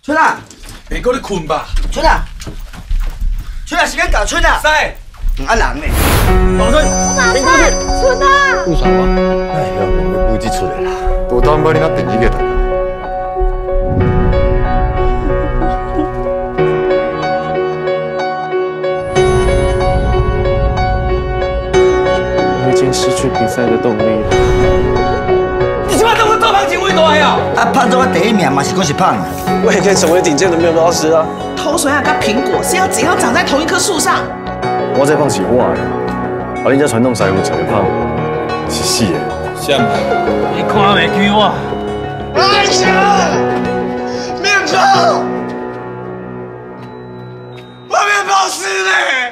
春啊， 别搁咧困吧。 春啊，春啊，时间到，春啊。 使。 啊人呢？ 王春，停过去。 春啊！ 有啥吗？哎呀，我不记出来啦。都当把你那第一个大家。 我已经失去比赛的动力了。 你他妈当我做胖前卫大呀？ 啊，胖做我第一名嘛是可是胖。 我也可以成为顶尖的面包师啊！ 头水啊跟苹果是要怎样长在同一棵树上？ 我这胖是我的，啊，恁这传统师傅一个胖是死的。 什么？你看袂起我？ 来呀！面包，我面包师嘞！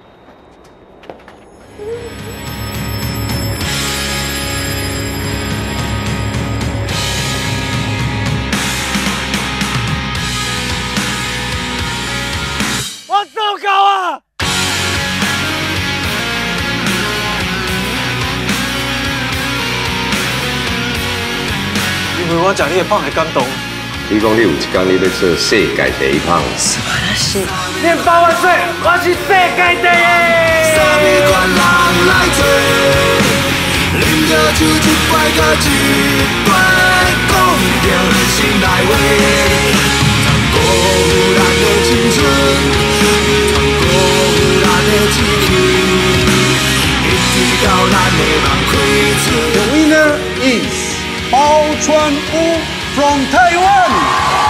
我糟糕啊！ 因为我食你的胖会感动。 你讲你有一天你要做世界第一胖， 面包万岁！我是世界第一！ 啉着酒一杯甲一杯，讲着心内话，不通辜负咱的青春，不通辜负咱的志气，一直到咱的梦开出。 The winner is 包川乌 from Taiwan.